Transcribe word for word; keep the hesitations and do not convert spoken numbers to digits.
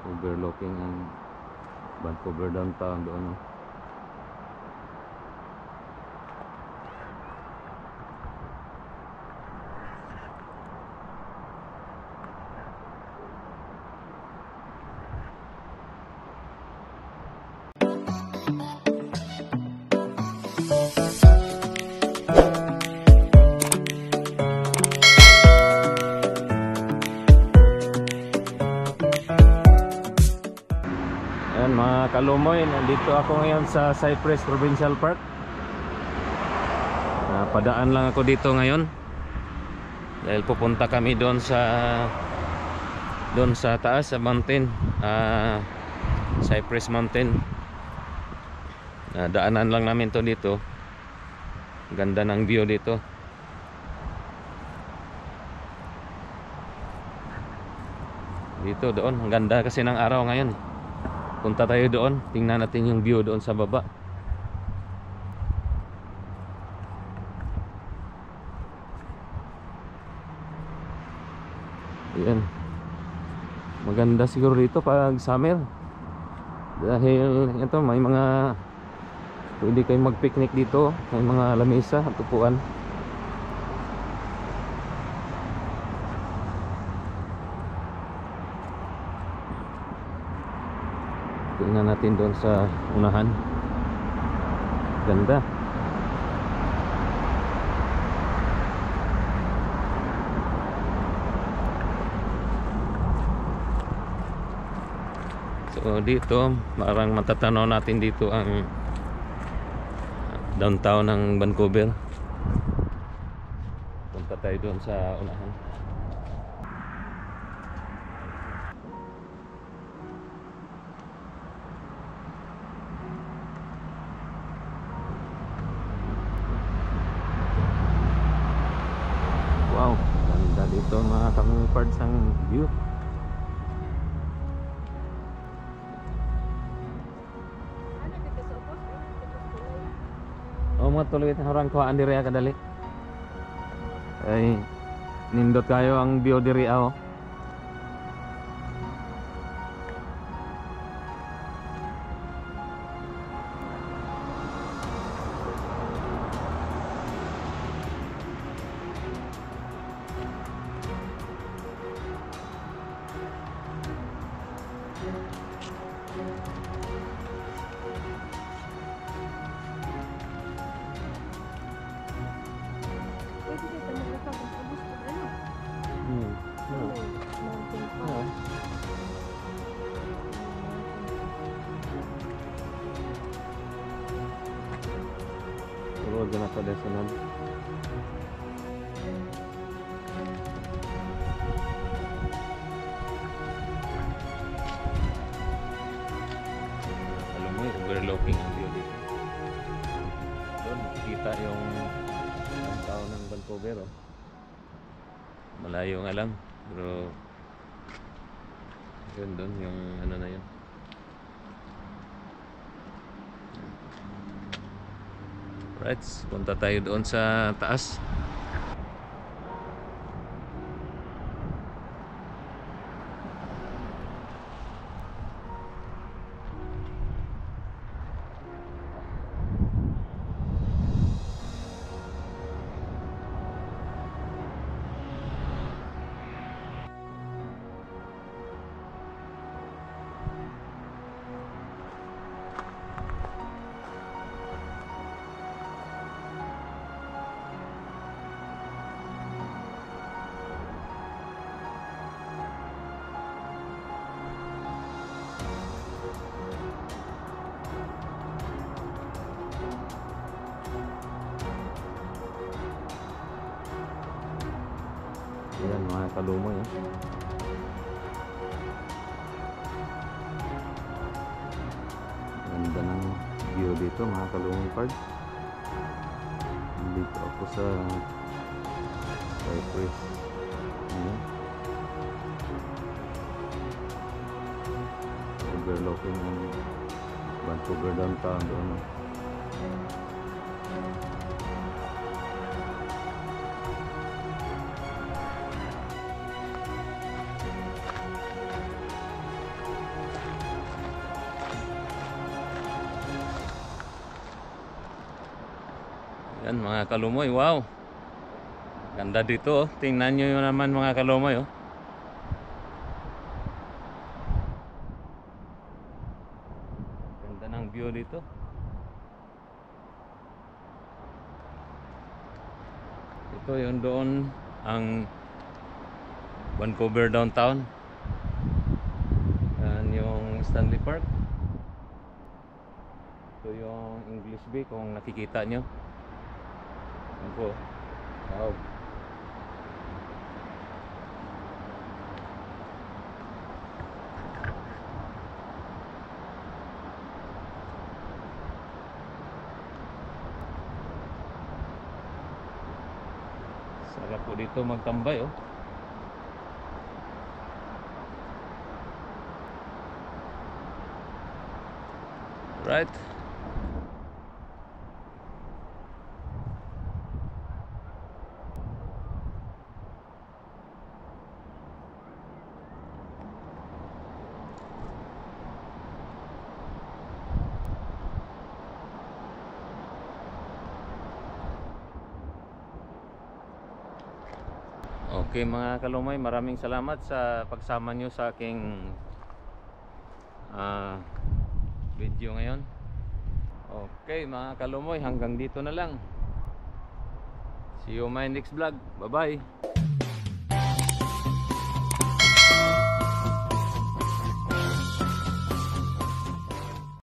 overlooking ang Vancouver downtown doon, no? Ayan mga kalumoy, nandito ako ngayon sa Cypress Provincial Park. uh, Padaan lang ako dito ngayon dahil pupunta kami doon sa doon sa taas sa mountain, uh, Cypress Mountain. uh, Daanan lang namin to dito. Ganda ng view dito. Dito doon, ang ganda kasi ng araw ngayon. Punta tayo doon, tingnan natin yung view doon sa baba. Ayan. Maganda siguro dito pag summer. Dahil ito may mga pwede kayong mag-picnic dito, may mga lamesa at upuan. Tingnan natin doon sa unahan. Ganda. So dito, parang matatanaw natin dito ang downtown ng Vancouver. Punta tayo doon sa unahan. Wow, ganda dito mga kamupards ang view. Oh, mga tuloy na orang kuhaan diri kadali. Ay nindot kayo ang view diri oh. Hmm. Hmm. Hmm. Road na sa desunan. Alam mo, overlooking ang view dito. Doon makikita yung downtown ng Vancouver, oh. Malayo nga lang, pero yun doon, yung ano na yun. Right, punta tayo doon sa taas. Ayan mga kalumoy, eh. Ganda ng view dito mga kalumoy park. Dito ako sa Cypress. Ayan. Overlooking ang Vancouver downtown doon, no? Yan mga kalumoy, wow. Ganda dito oh. Tingnan nyo yun naman mga kalumoy oh. Ganda ng view dito. Ito yung doon ang Vancouver downtown. Yan yung Stanley Park. Ito yung English Bay kung nakikita nyo. Yan po. Wow. Sarap po dito magtambay oh. Right. Okay mga kalumay, maraming salamat sa pagsama nyo sa aking uh, video ngayon. Okay mga kalumay, hanggang dito na lang. See you my next vlog. Bye bye.